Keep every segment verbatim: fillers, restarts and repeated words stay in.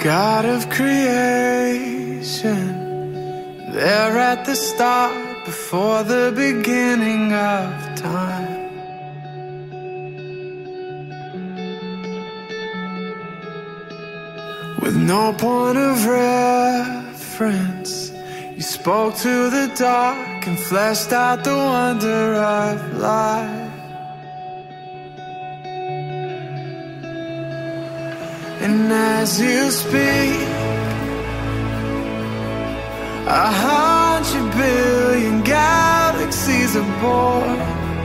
God of creation, there at the start, before the beginning of time. With no point of reference, you spoke to the dark and fleshed out the wonder of life. And as you speak, a hundred billion galaxies are born.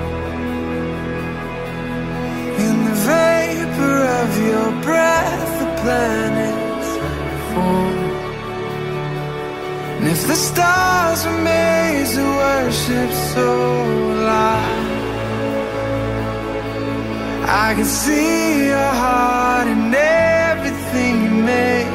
In the vapor of your breath, the planets form. And if the stars were made to worship so alive, I can see your heart in everything you made.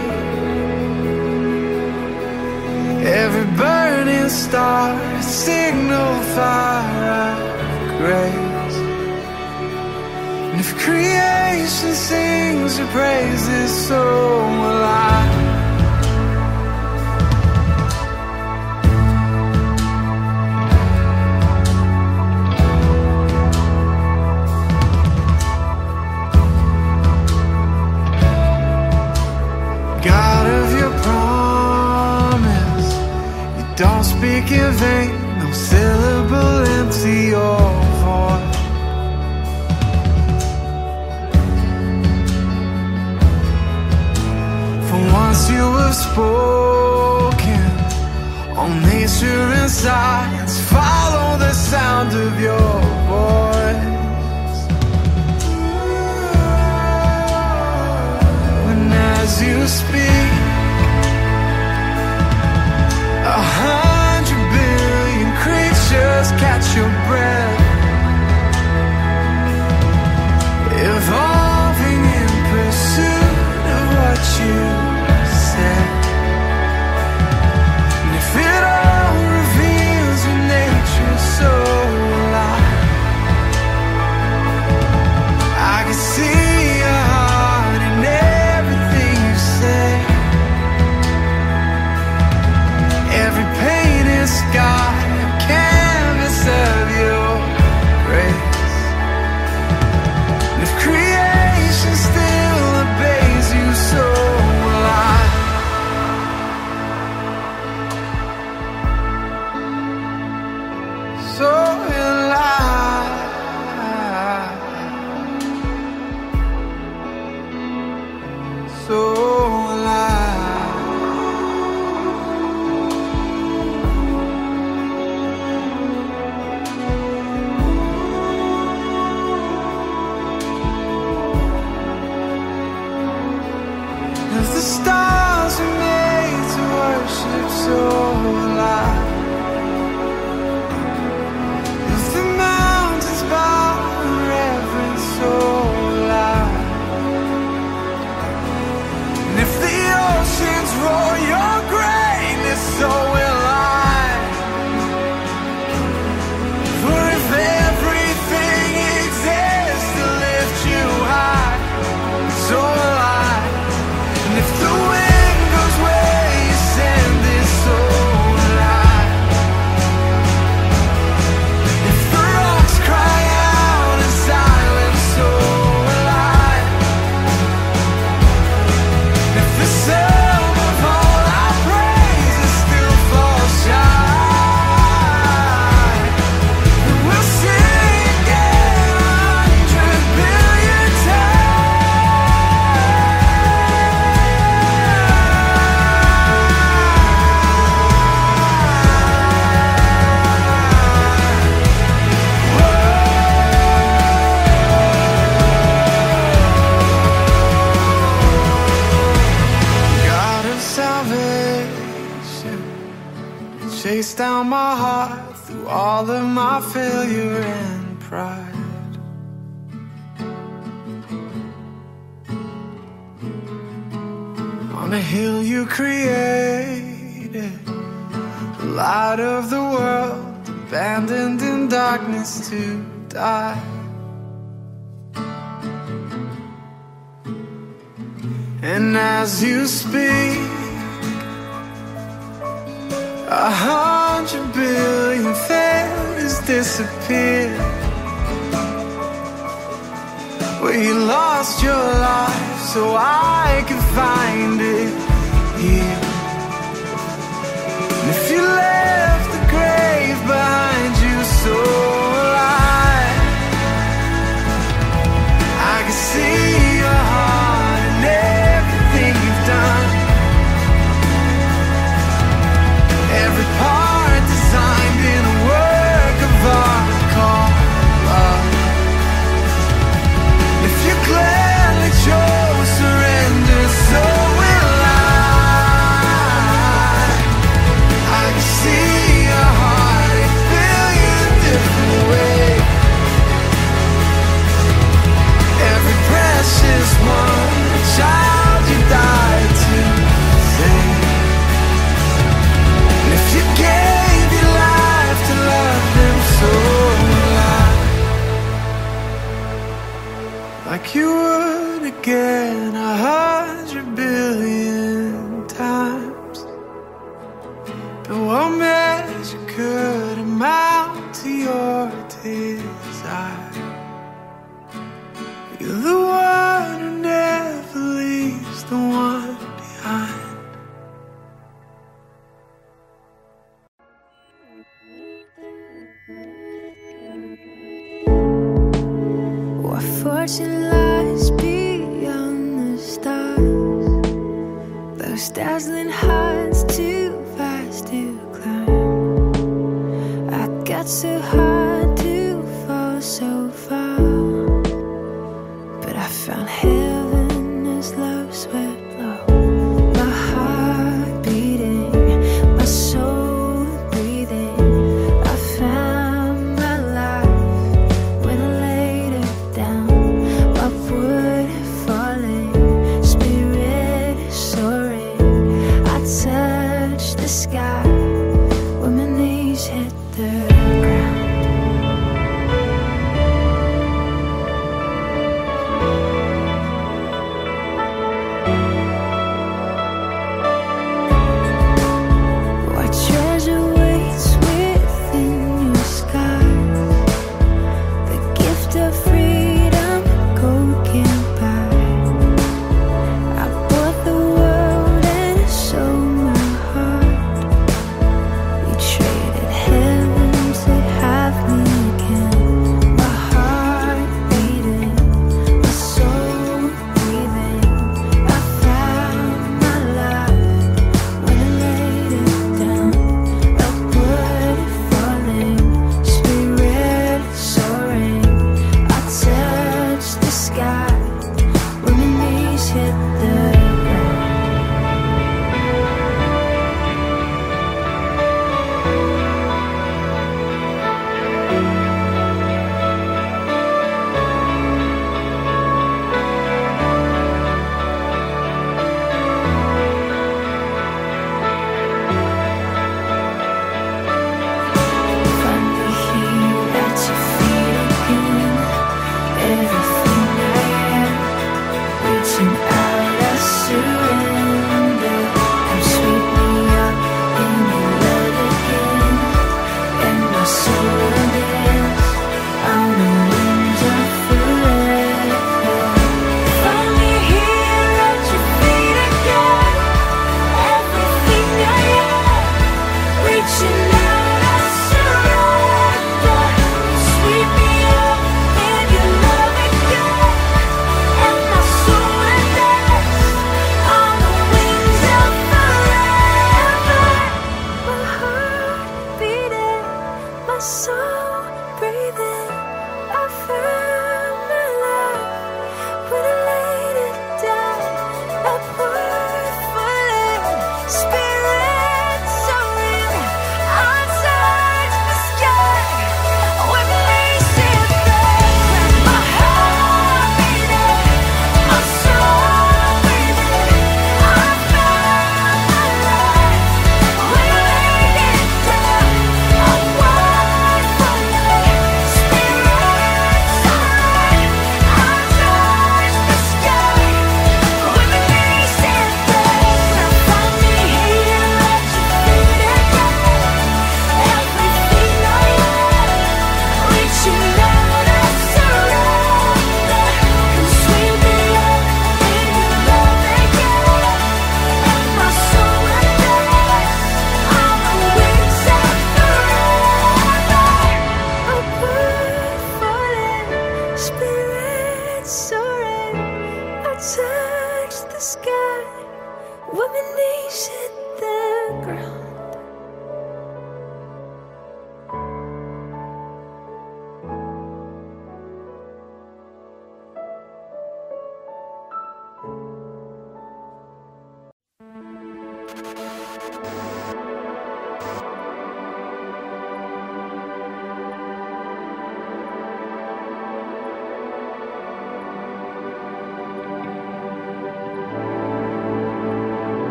Every burning star, a signal fire of grace. And if creation sings your praises, so will I. God of your promise, you don't speak in vain, no syllable empty your voice. For once you have spoken, all nature and science follow the sound of your voice. As you speak, a hundred billion creatures catch your breath, evolving in pursuit of what you said. And if it all reveals your nature so alive, I can see your heart in everything you say. Every painted sky, a canvas of your grace. And if creation still obeys you, so will I. So will I. So will I. If the stars are made to worship, so will I. If the mountains bow in reverence, so will I. And if the oceans roar your greatness, so will I. For if everything exists to lift you high, so will I. And if the wind goes where you send it, so will I. If the rocks cry out in silence, so will I. If the sum of all our praises still falls short, then we'll sing again a hundred billion God of salvation, you chased down my heart through all of my failure and pride. On a hill you created, the light of the world, abandoned in darkness to die. And as you speak, a hundred billion fairies disappear. Well, you lost your life so I could find it here. And if you left the grave behind you so alive, I can see your heart and everything you've done. Every part designed in a work of art called love. If you gladly chose surrender, so will I. I can see your heart a billion different ways. Every precious one, a child you died to save. And if you gave your life to love them, so will I. Like you would again a hundred billion times. But what measure could amount to your desire? You're the one who never leaves the one behind. What fortune lies beyond the stars? Those dazzling heights too fast to climb. I got so hard to fall so far, but I found heaven as love swept low. My heart beating, my soul breathing. I found my life when I laid it down. My wood falling, spirit soaring. I touched the sky when my knees hit the ground. What treasure waits within your skies? The gift of freedom gold can't buy. I bought the world and sold my heart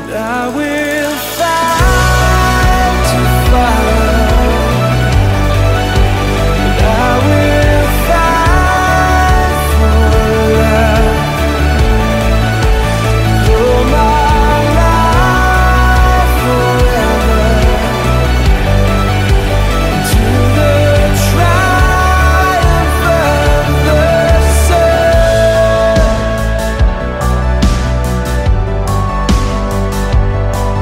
I will fight to follow. I will fight for love. Though my life forever, to the triumph of the sun.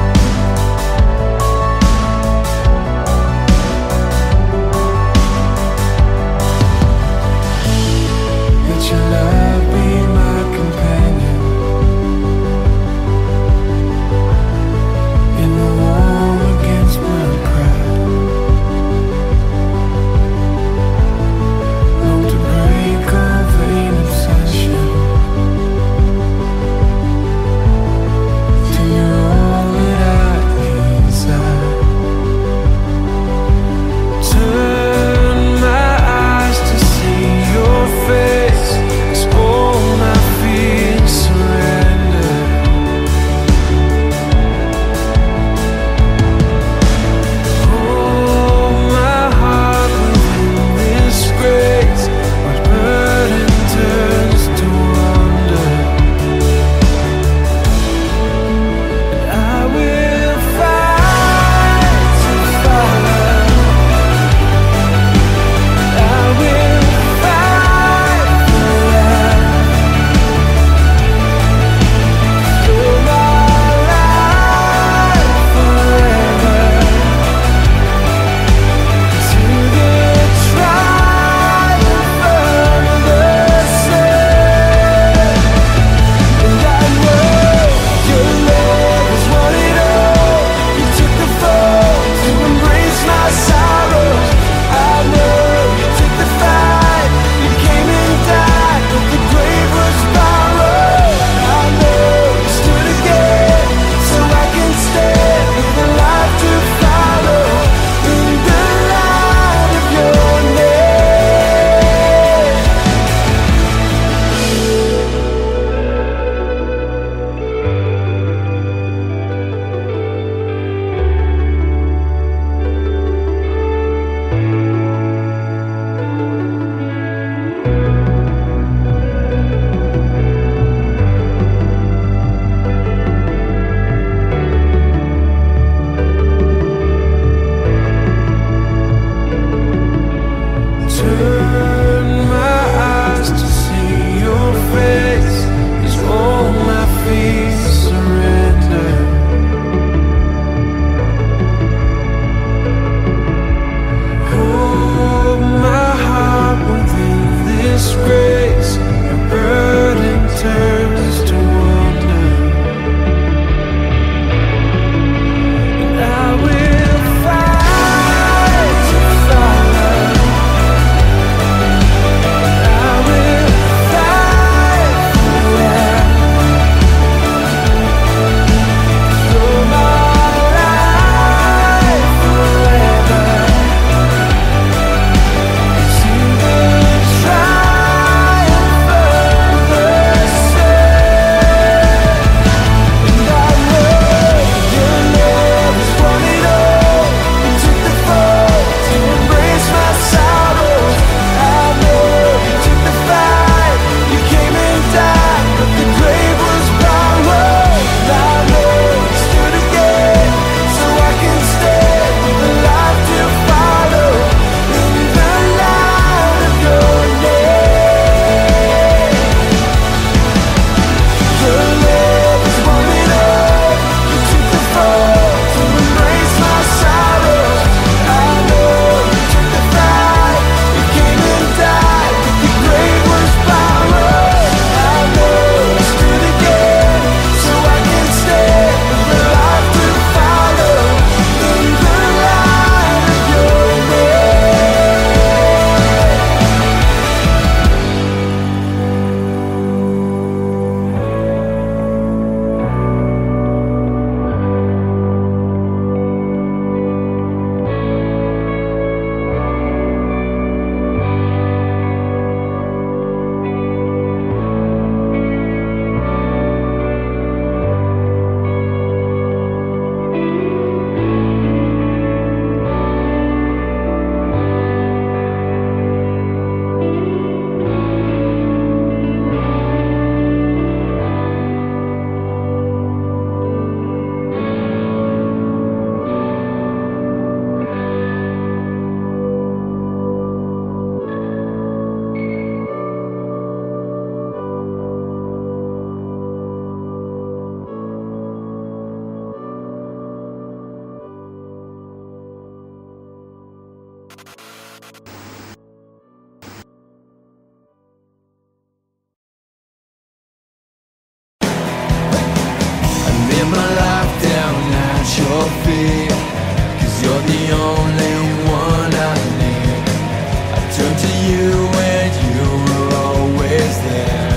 only one I need. I turn to you and you are always there.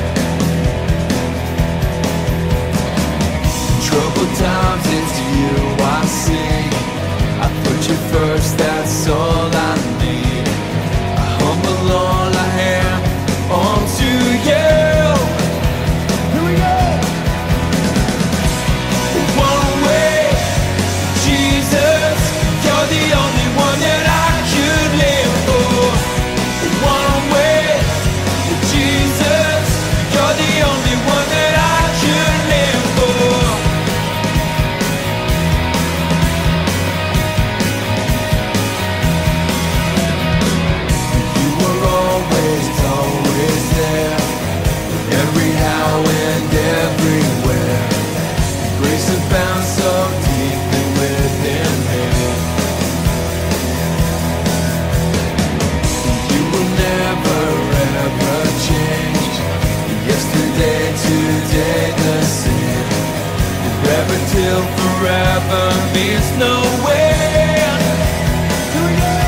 Troubled times, it's you I sing. I put you first, that's all I need. I humble all I am onto you. Here we go. One way, Jesus, you're the only one that I could live for. One way, Jesus, you're the only one that I could live for. You were always, always there, every how and everywhere. Grace abounds so deeply within me. You will never ever change. Yesterday, today, the same. Forever till forever means no end. Here we go.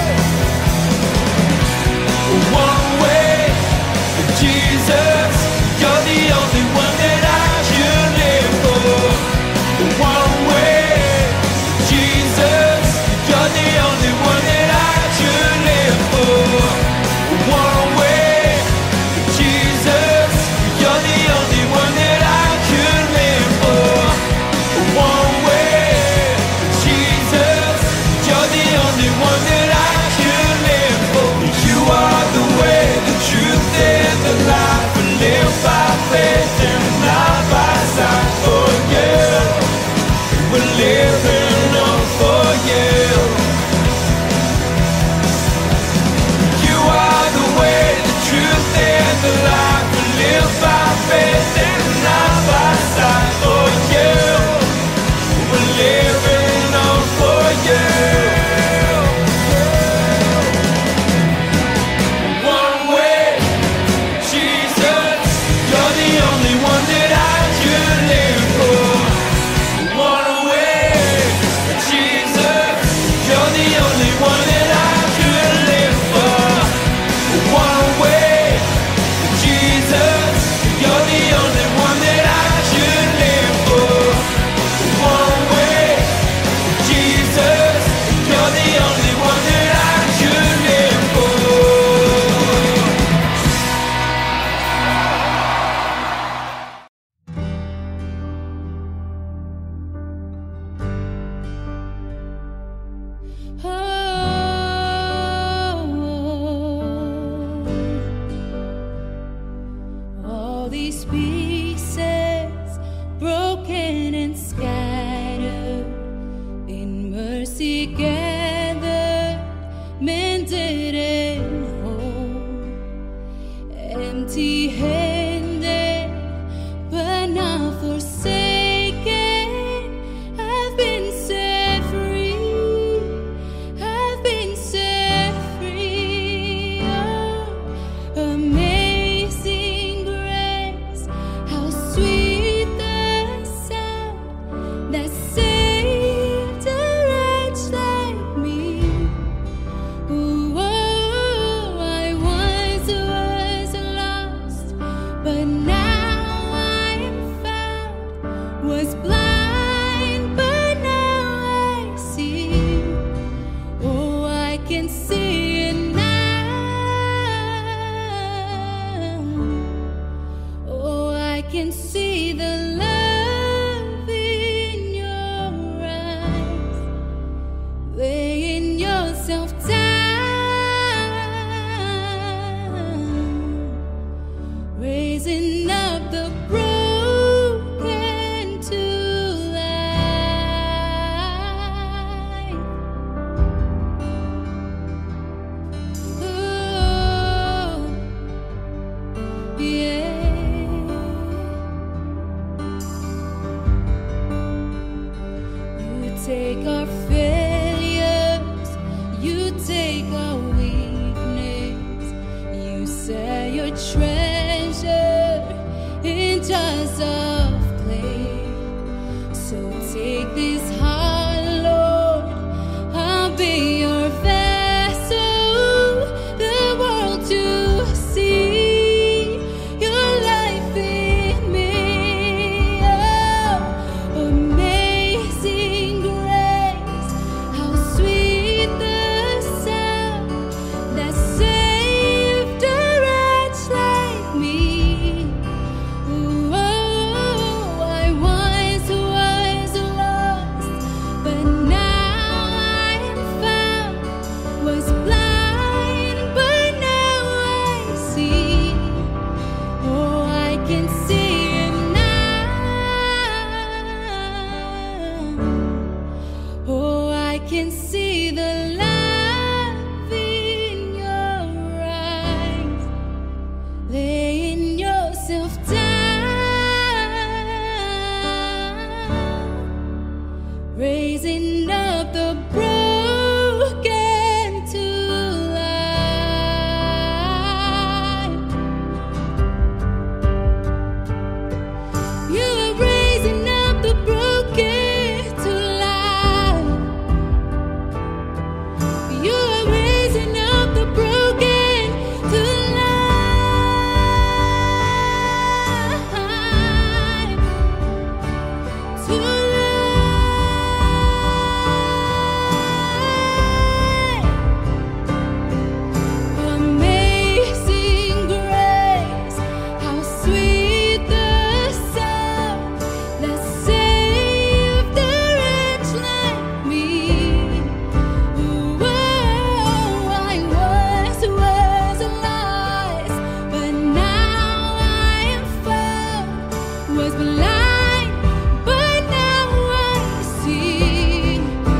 One way, Jesus, you're the only one that I could live for. One way, Jesus, you're the only one that I could live for. One way, Jesus, you're the only one that I could live for. One way, Jesus, you're the only one that I could live for. You are the way, the truth, and the life. We live by faith and not by sight. For you, we're living on for you. You are the way, the truth, and the life. We live by faith and not by sight. For you, we're living on for you. One way, Jesus, you're the only one that I could live for. One way, Jesus, you're the only one that I could live for. One way, Jesus, you're the only one that I could live for. One way, Jesus, you're the only one that I could live for. All these pieces broken and scattered, in mercy gathered, mended and whole, empty-handed but not forsaken. I've been set free, I've been set free. Oh, amazing grace, how sweet the sound that saved a wretch like me. Ooh, oh, I once was lost, but now I am found. Was blind, but now I see. Oh, I can see it now. Oh, I can see the love in your eyes, laying yourself down, raising up the broken to life. Oh, yeah. You take our failures, you take our weakness, you set your treasure in jars of clay. So take this heart, Lord, I'll be was blind, but now I see.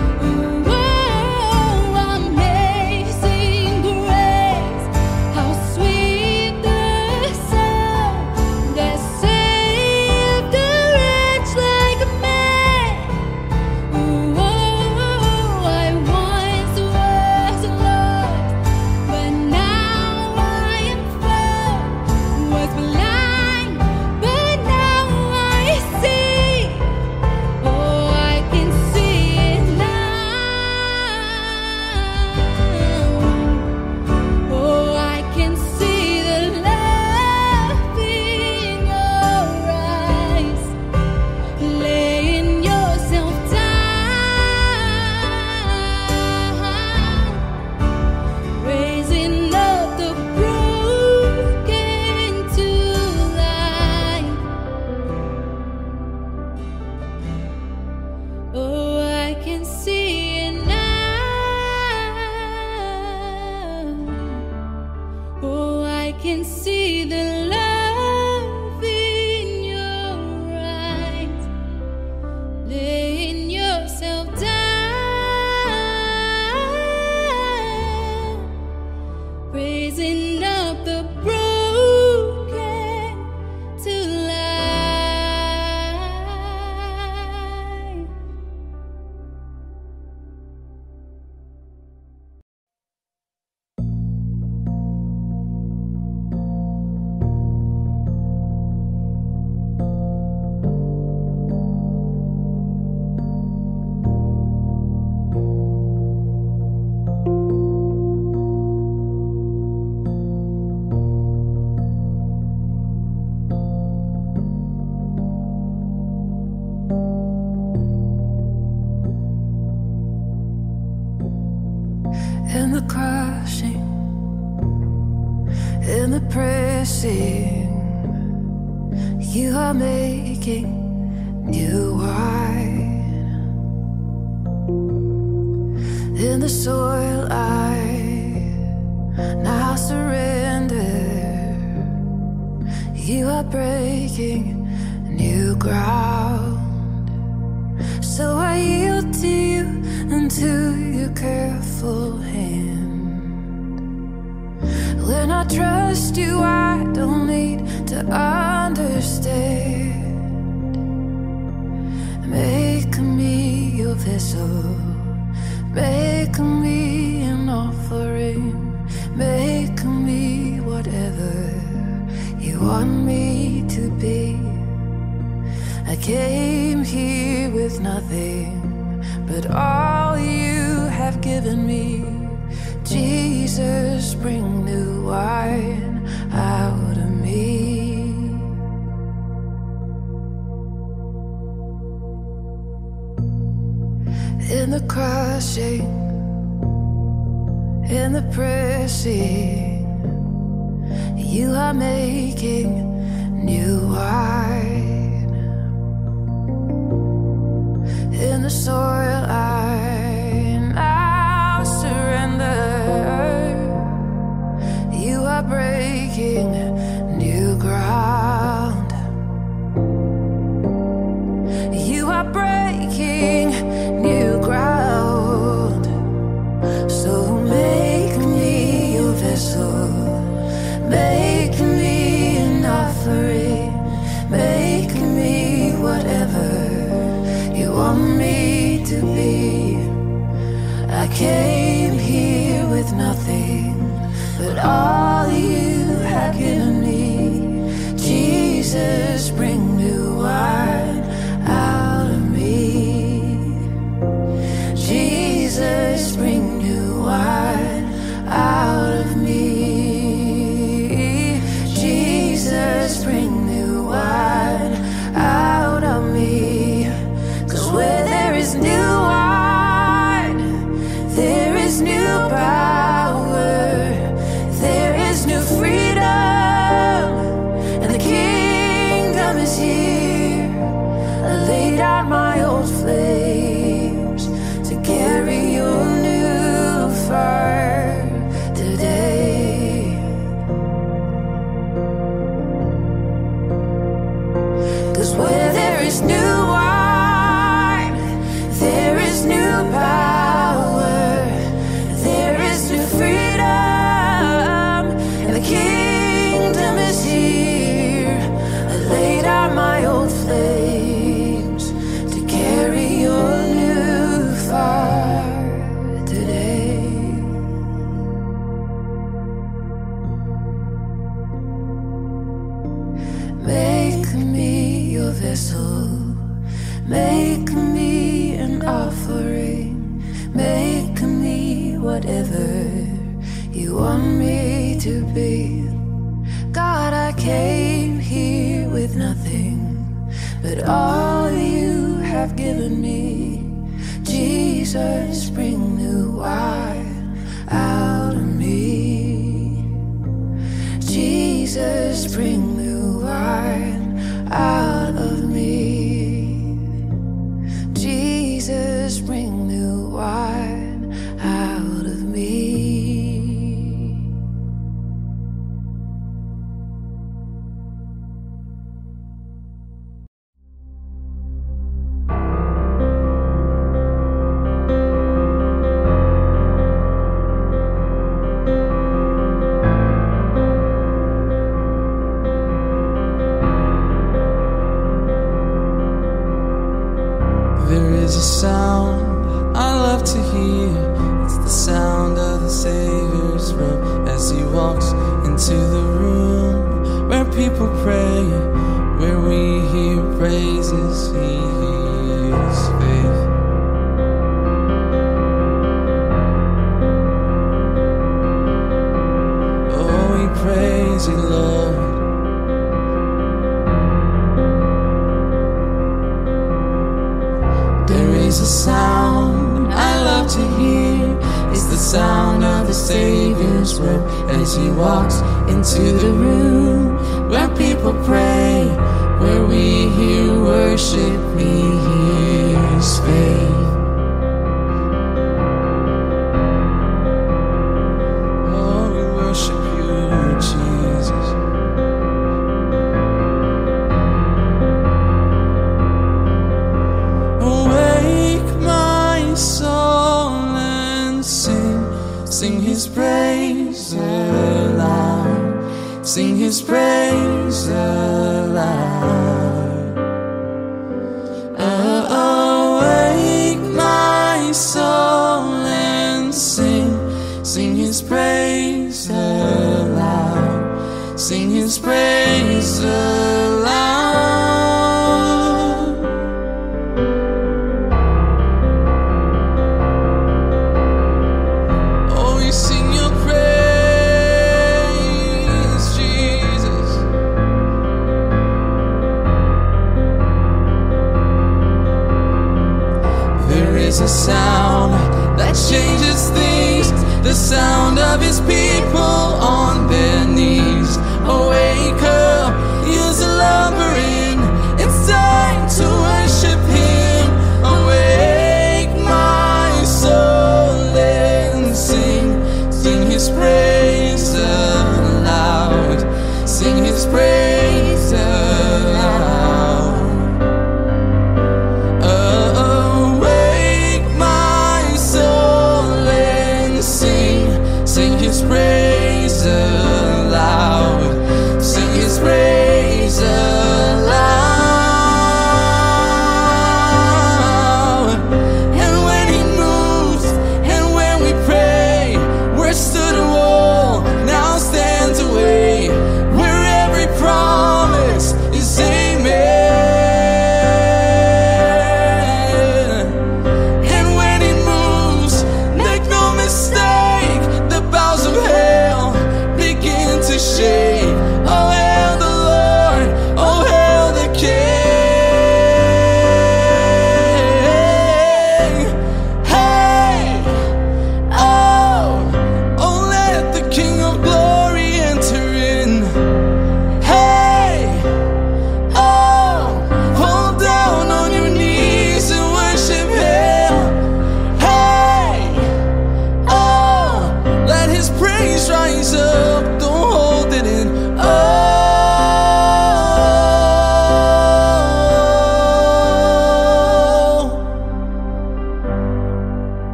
Oh, amazing grace, how sweet the sound that saved a wretch like me. Oh, I once was lost, but now I am found. Was blind, but now I see. Oh, I can see it now. Oh, I can see the love in your eyes, laying yourself down, raising up the broken to life. Oh, I can see it now. Oh, I can see the love in your eyes, laying yourself down, raising up the broken to life. In the crushing, in the pressing, you are making new wine. In the soil I now surrender, you are breaking new ground. So I yield to you and to your careful hand. When I trust you, I don't need to understand. Make me your vessel, make me an offering, make me whatever you want me to be. I came here with nothing but all you have given me. Jesus, bring new wine out of me. In the crushing, in the pressing, you are making new wine. In the soil I now surrender, you are breaking new ground. You are breaking new ground. So make me your vessel, make me an offering, make me whatever you want me to be. I came here with nothing but all you have given me. Jesus, bring new wine out of me. Jesus, bring new wine out of me. Jesus, bring new wine out of me. 'Cause where there is new wine, there is new power. There 'Cause where there is new wine, there is new power, there is new freedom, and the kingdom is here. I lay down my old flames to carry your new fire today. Make me your vessel, make me an offering, make me whatever you want me to be. God, I came here with nothing but all you have given me. Jesus, bring new wine out of me. Jesus, bring new wine out of me. Jesus, bring new wine out of me. There is a sound I love to hear. It's the sound of the Savior's robe as he walks into the room where people pray, where we hear praises, he hears faith. Oh, we praise you, Lord. There is a sound I love to hear. It's the sound of the Savior's robe as he walks into the room where people pray, where we hear worship, he hears faith. Oh, we worship you, Jesus. Awake my soul and sing, sing his praise aloud, sing his praise aloud. Oh, awake my soul and sing, sing his praise aloud, sing his praise aloud. A sound that changes things, the sound of his people on their knees. Awake up, use a lumbering, it's time to worship him. Awake my soul and sing, sing his praise aloud, sing his praise aloud. Sing his praise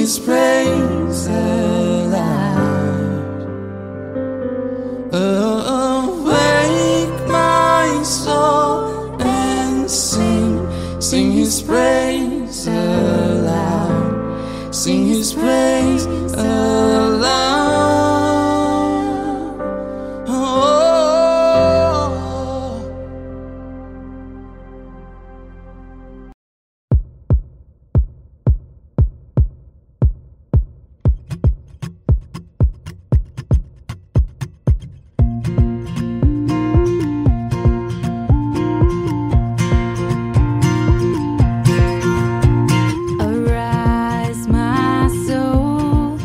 his praise aloud. Awake my soul and sing, sing his praise aloud, sing his praise aloud. Arise, my soul,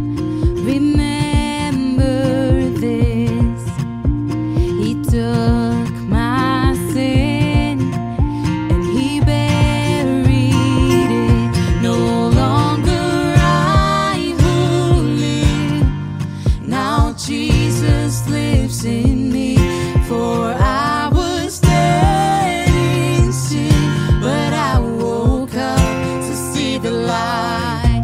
remember this. He took my sin and he buried it. No longer I who live, now Jesus lives in me. For I was dead in sin, but I woke up to see the light.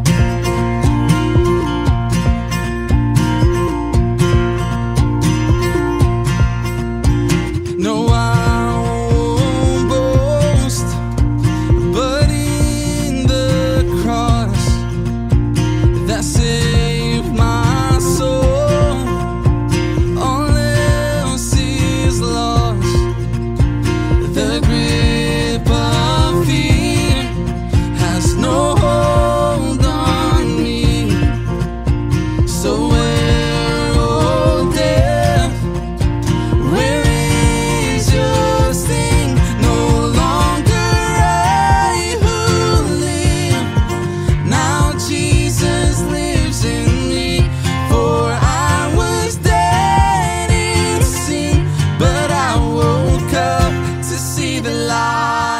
No, I won't boast, but in the cross that saved my soul. All else is lost. The grip of fear has no hold on me. So where, oh death, where is your sting? No longer I who live, now Jesus lives in me. For I was dead in sin, but I woke up to see the light.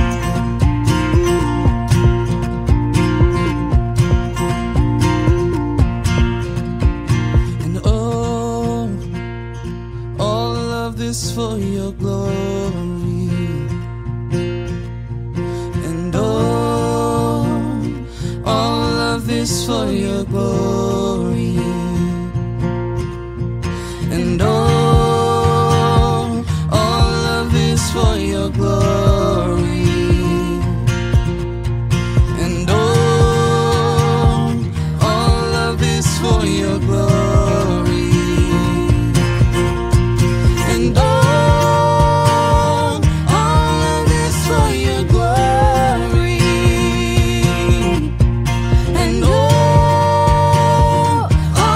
And oh, all of this for your glory. And oh, all of this for your glory. And oh, all of this for your glory. And oh, all of this for your glory. And oh, all of this for your glory. And oh,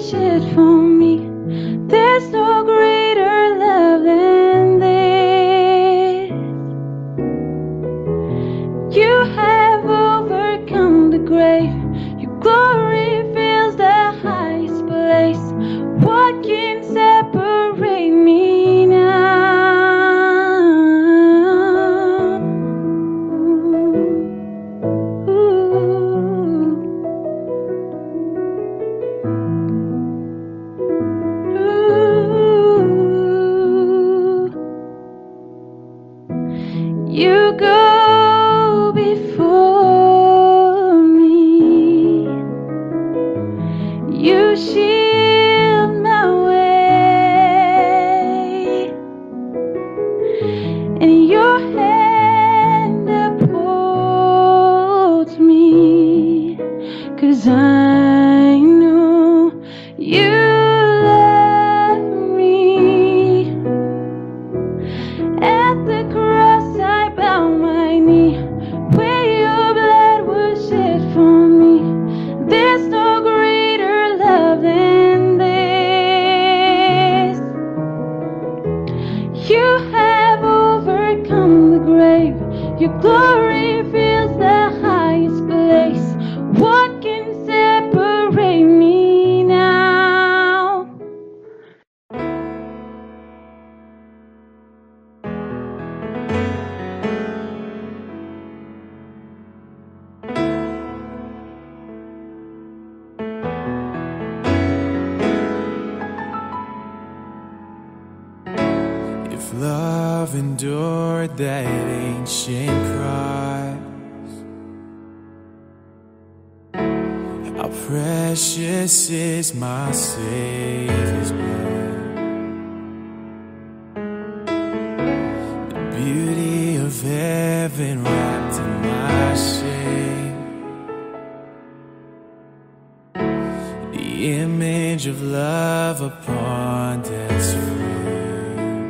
shed for me. There's no greater love than this. You have overcome the grave. Your glory fills the highest place. What can separate me now? You go before me. You shield my way, and your hand upholds me. 'Cause I know you love me. At the cross I bow my knee, where your blood was shed for me. There's no greater love than this. You have overcome the grave. Your glory fills the highest place. What can separate me now? If love endured that ancient cross, how precious is my Savior's blood. The beauty of heaven wrapped in my shame, the image of love upon death's frame.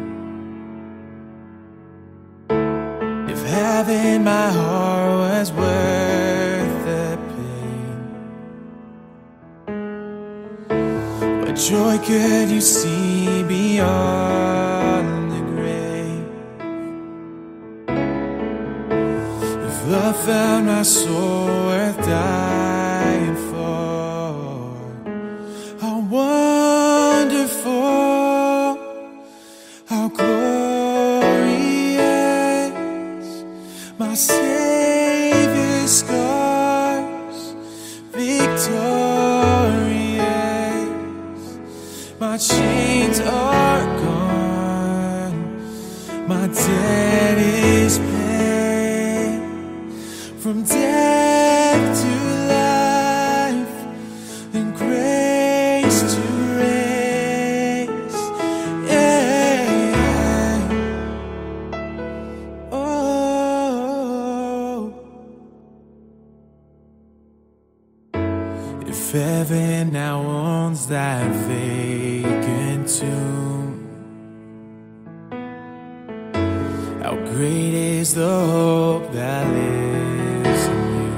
If having my heart was worth the pain, what joy could you see beyond the grave? If love found my soul worth dying for, how wonderful, how glorious, my Savior's scars, victorious. My chains are gone, my debt is paid. From death to life, and grace to grace. Yeah. Oh, if heaven now owns that vacant tomb, how great is the hope that lives in you.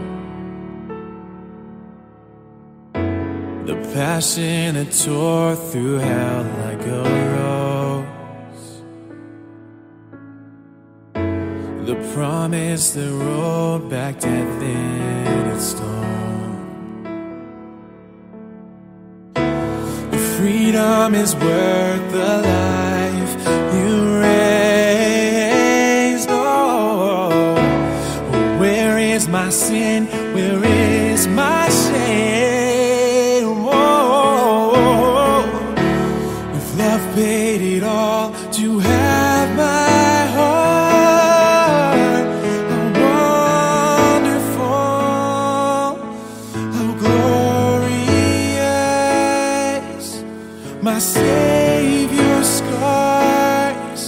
The passion that tore through hell like a rose, the promise that rolled back death in its stone. Freedom is worth the life you raised. Oh, where is my sin? Where is my shame? Oh, if love paid it all to have my heart, how wonderful, how glorious, my Savior's scars,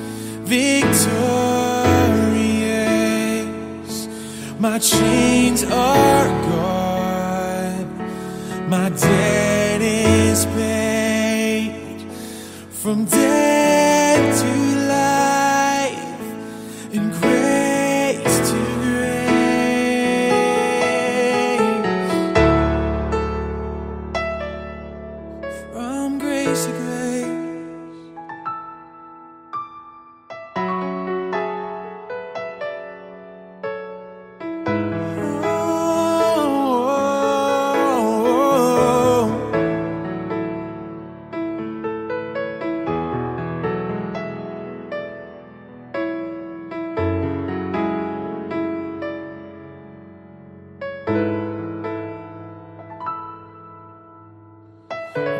victorious. My chains are gone, my debt is paid. From death to life, and grace to grace.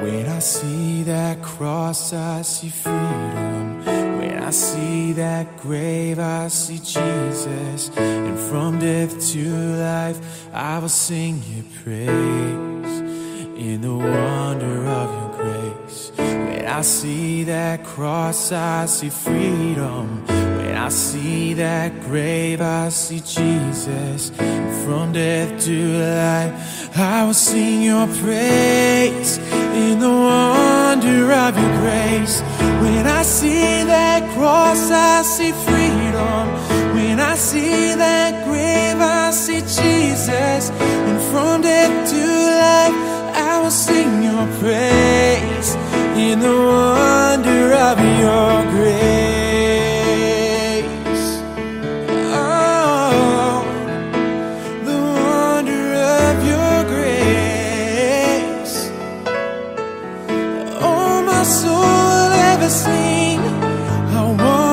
When I see that cross, I see freedom. When I see that grave, I see Jesus. And from death to life, I will sing your praise in the wonder of your grace. When I see that cross, I see freedom. When I see that grave, I see Jesus. And from death to life, I will sing your praise in the wonder of your grace. When I see that cross, I see freedom. When I see that grave, I see Jesus. And from death to life, I will sing your praise in the wonder of your grace. Oh, the wonder of your grace. Oh, my soul will ever sing how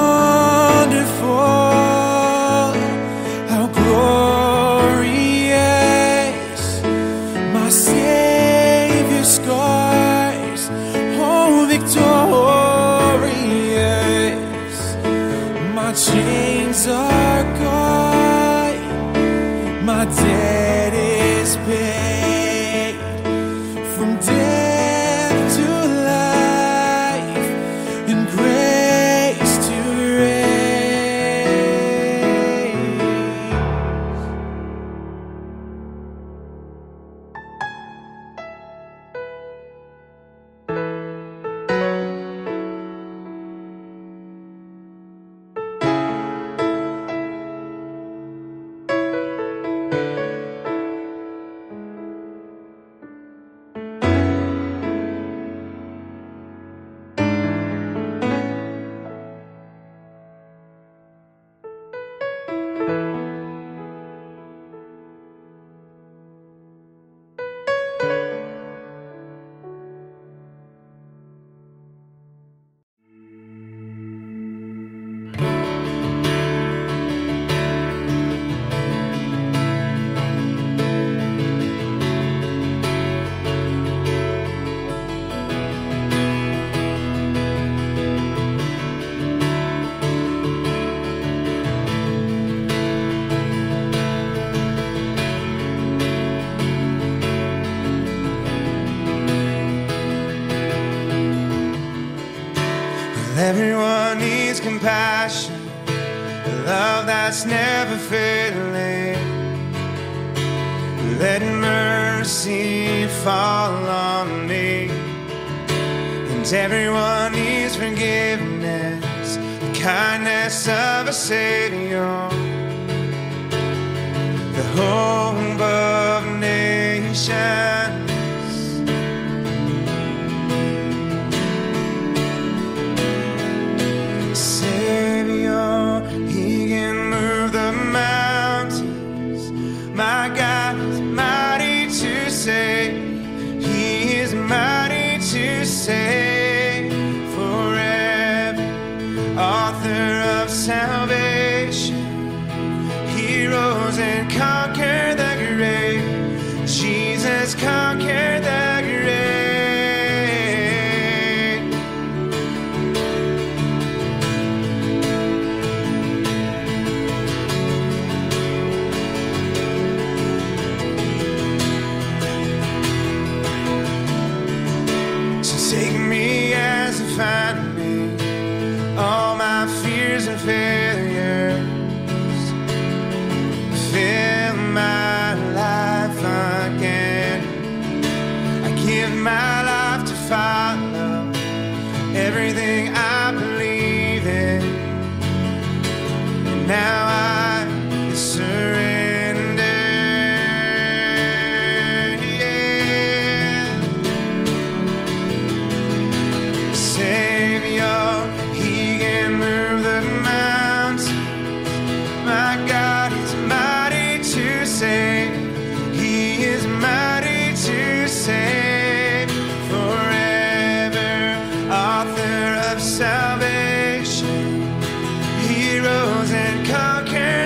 wonderful, how glorious my Savior's scars, oh victorious. My chains are gone, my debt is paid. From death to life, and grace to Everyone needs compassion, a love that's never failing. Let mercy fall on me. And everyone needs forgiveness, the kindness of a Savior, the hope of nations. My God is mighty to save. He is mighty to save forever. Author of salvation, He rose and conquered the grave. Jesus conquered the grave. Take me as you find me, all my fears and failures. Fill my life again. I give my life to follow everything I believe in. And now I surrender. He is mighty to save forever. Author of salvation, He rose and conquered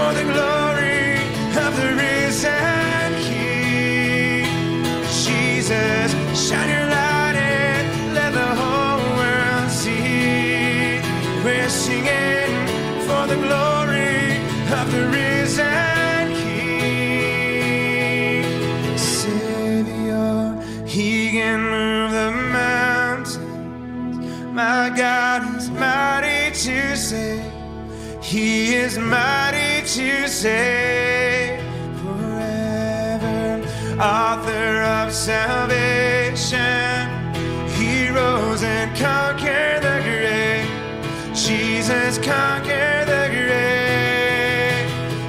for the glory of the risen King. Jesus, shine your light and let the whole world see. We're singing for the glory of the risen King. Savior, he can move the mountains. My God is mighty to save. He is mighty to save forever. Author of salvation, he rose and conquered the grave. Jesus conquered the grave.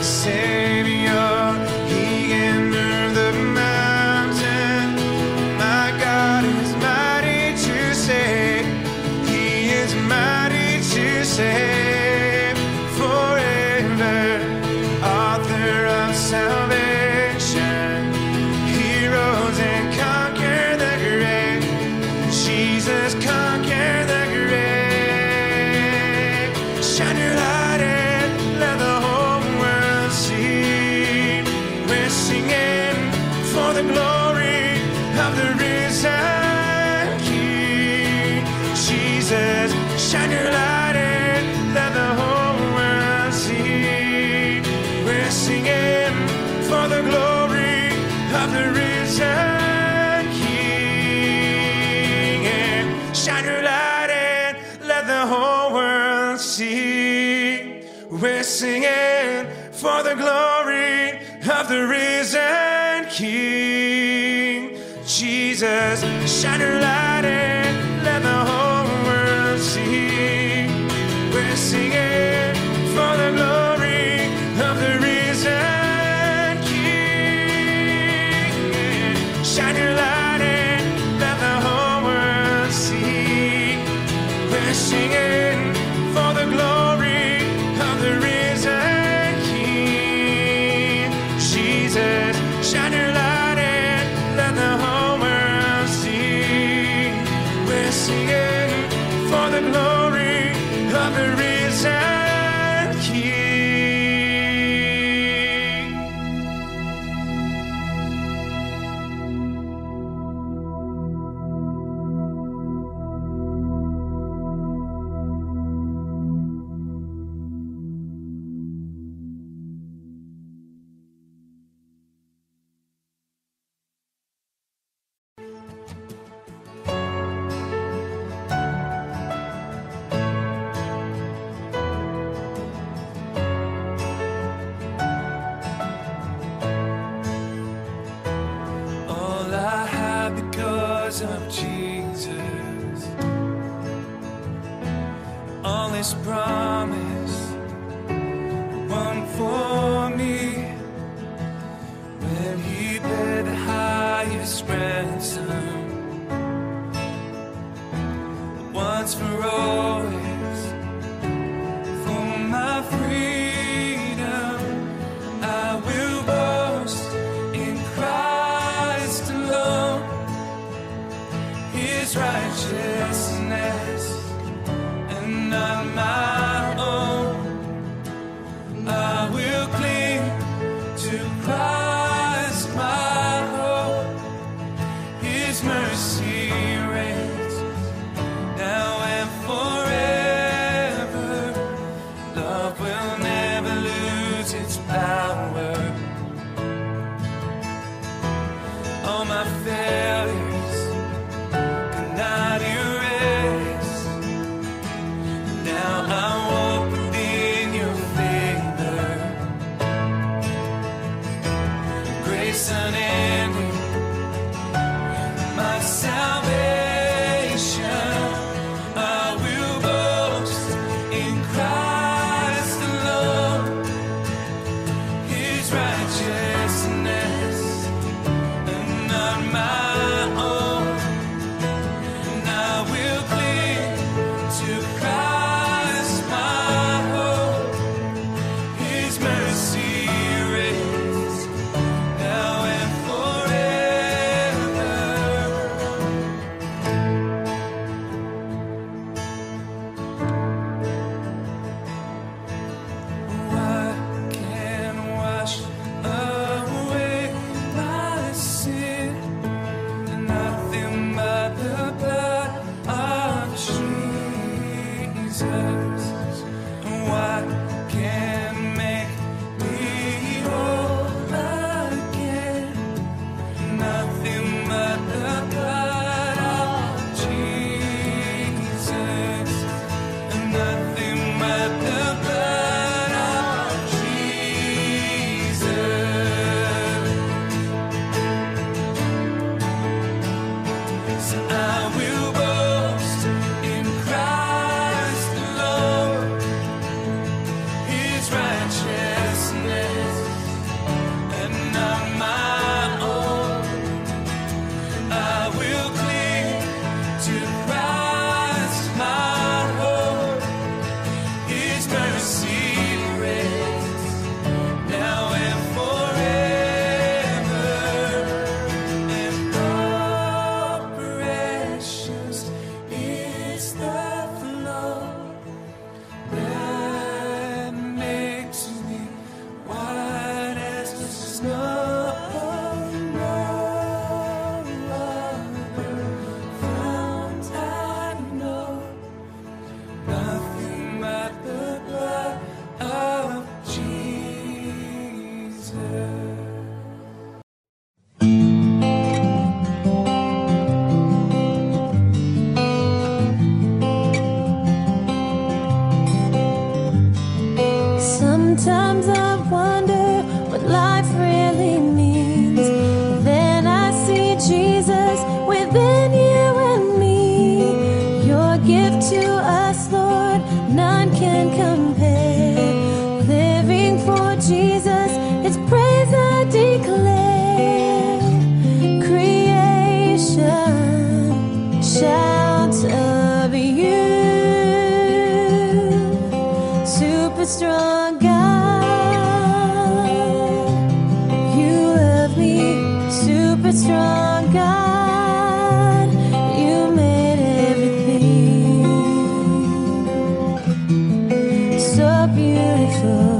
Savior, he can move the mountain. My God is mighty to save. He is mighty to save forever. Author of salvation, he rose and conquered the grave. Jesus conquered the grave. Shine your light and let the whole world see. We're singing for the glory of the risen King. Jesus, shine your light and let the whole world see. We're singing for the glory of the risen King. And shine your light and let the whole world see. We're singing for the glory of the risen King. Jesus, shine your light and let the whole world see. We're singing for the glory of the risen King. Shine your light and let the whole world see. We're singing for the glory of the risen King. Jesus, shine your light and let the whole world see. We're singing for the glory of the risen King. All I have because of Jesus. All His promise won for me. When He paid the highest ransom, once for always, for my freedom, I will boast in Christ alone. His righteousness and not my own. I will cling to Christ my hope. His mercy reigns now and forever. Love will never lose its power. All my failures cannot erase. Now I walk within your favor. Grace unending, my salvation. I will boast in Christ alone. His righteousness and not my own. And I will cling to Christ my hope. His mercy reigns now and forever. What can Sometimes I wonder what life really means. Then I see Jesus within you and me. Your gift to us, Lord, none can compare. Living for Jesus, His praise I declare. Creation shouts of you. Super strong God, you love me. Super strong God, you made everything so beautiful.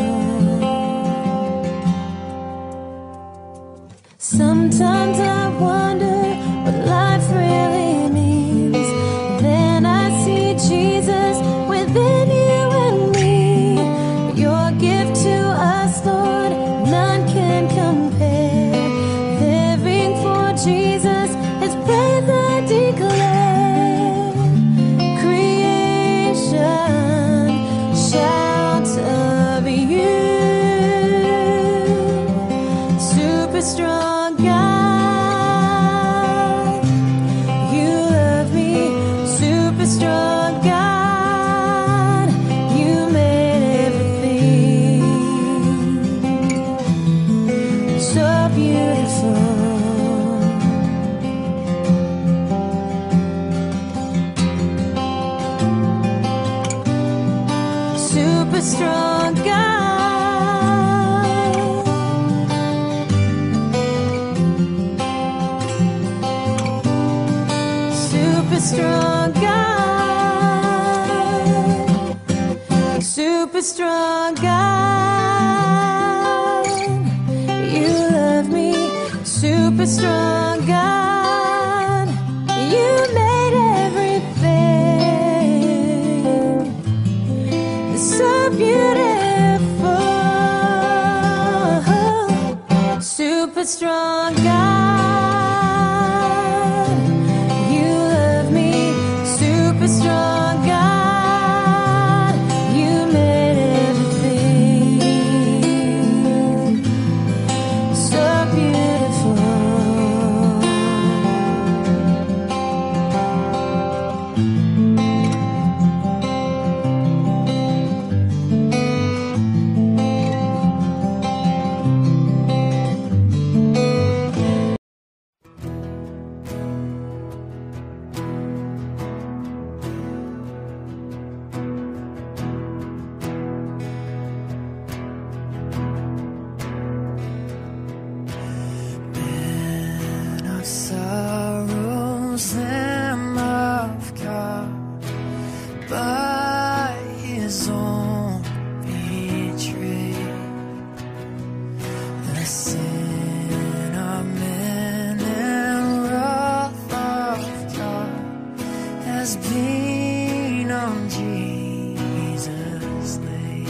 Sometimes I wonder what life really means. Then I see Jesus within you and me. Your gift to us, Lord, none can compare. Living for Jesus, His praise I declare. Creation shouts of you. Super strong God, you love me. Super strong God, you made everything so beautiful. Super strong God, super strong God, super strong God, you love me. Super strong God, you made everything so beautiful. Super strong God, you love me. Super strong God, you made everything so beautiful. Man of sorrows, Lamb of God, by His own betrayed, the sin of men and wrath of God has been on Jesus laid.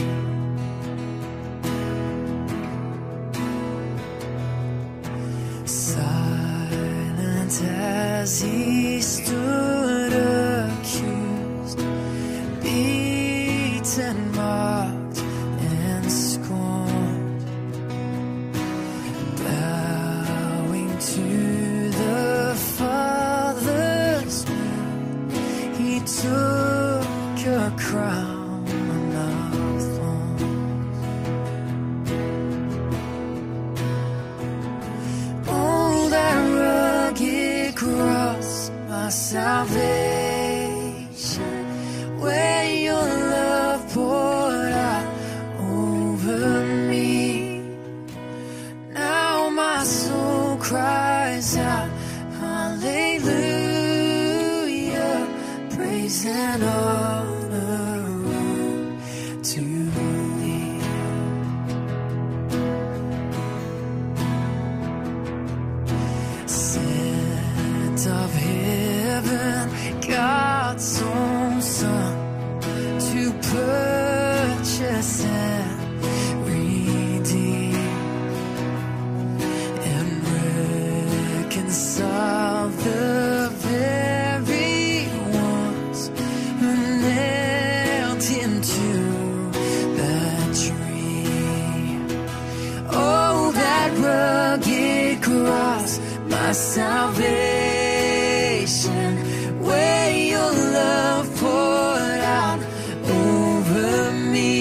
Silent as He stood accused, beaten, mocked, and scorned, bowing to the Father's will, He took a crown of thorns. Oh, that rugged cross, my salvation. my salvation, where your love poured out over me.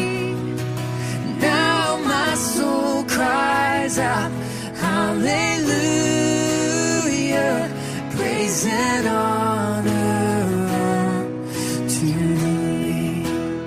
Now my soul cries out, hallelujah, praise and honor to thee.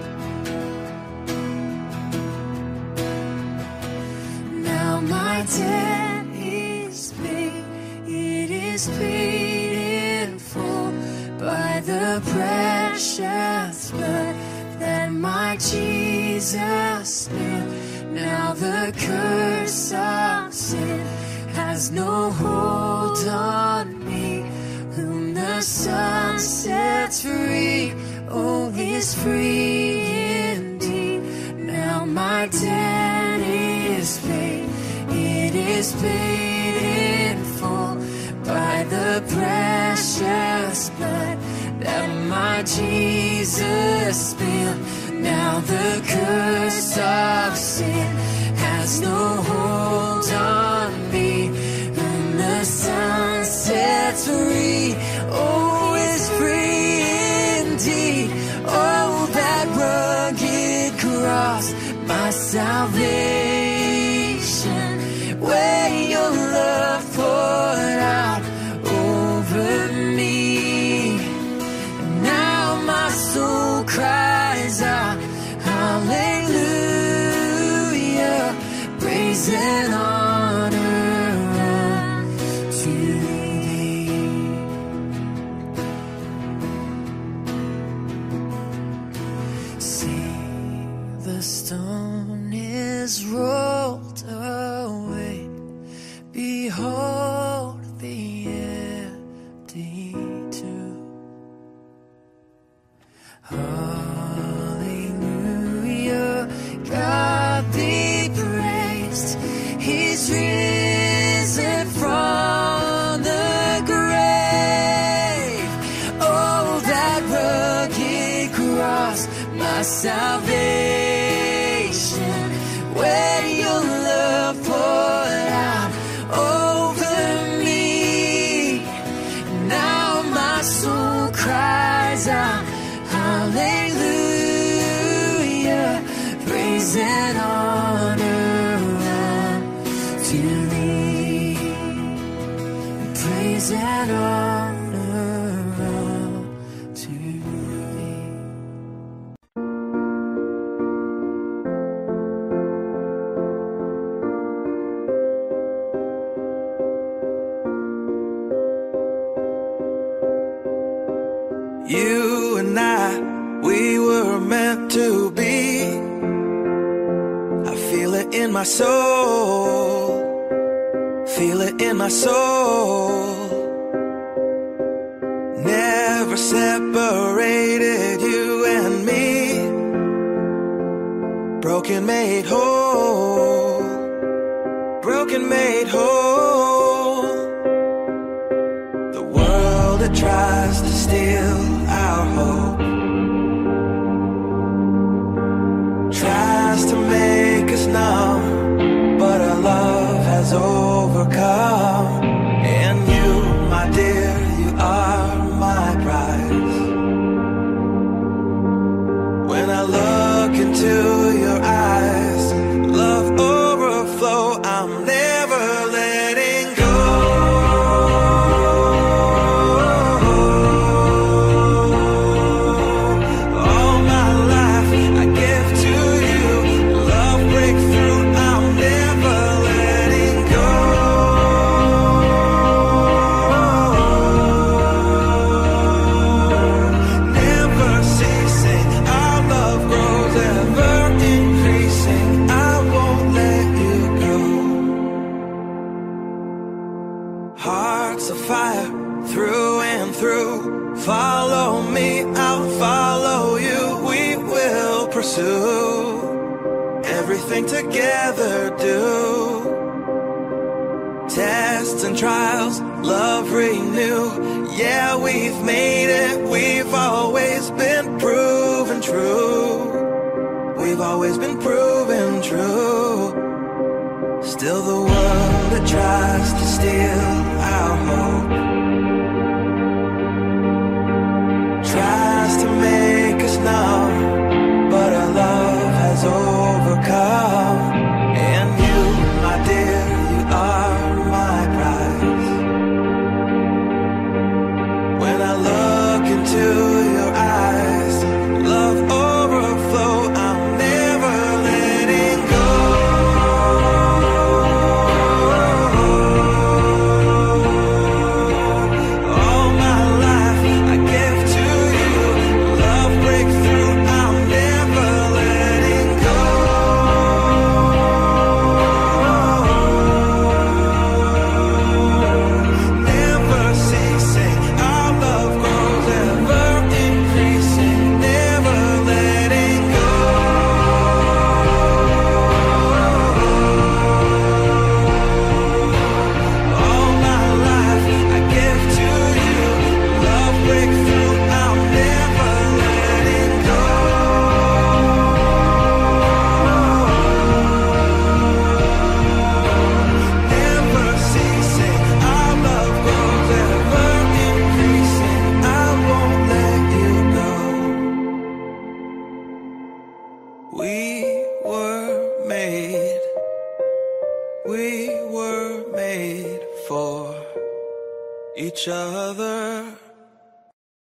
Now my debt is paid, it is paid in full by the precious blood that my Jesus spilled. Now the curse of sin has no hold on me. Whom the Son sets free, oh, is free indeed. Now my debt is paid, it is paid in full by the precious blood that my Jesus spilled. Now the curse of sin has no hold on me. Whom the Son sets free, oh, is free indeed. Oh, that rugged cross, my salvation, where your love poured out over me. Now my soul cries out, hallelujah, praise and honor to thee. See, the stone is rolled away. Behold the empty tomb. Hallelujah, God be praised. He's risen from the grave. Oh, that rugged cross, my salvation, where your love poured out over me. Now my soul cries out, hallelujah, praise and honor to thee. Praise and honor to thee. You and I, we were meant to be. I feel it in my soul, feel it in my soul. Never separated, you and me. Broken made whole, broken made whole. The world that tries to steal our hope tries to make us numb, but our love has overcome. And you, my dear, you are my prize. When I look into your eyes, love overflow, I'm never letting go. Hearts of fire through and through. Follow me, I'll follow you. We will pursue everything together do. Tests and trials, love renew. Yeah, we've made it. We've always been proven true. We've always been proven true. Still the world that tries to steal our hope, tries to make us numb, but our love has overcome. And you, my dear, you are my prize. When I look into your eyes, love overflow, I'm never letting go. All my life I give to you, love breakthrough, I'm never letting go. Never ceasing, our love grows ever increasing, never letting go. All my life I give to you, love breakthrough, I'm never letting go. Never ceasing, our love grows ever increasing, I won't let you go. We were made, we were made for each other.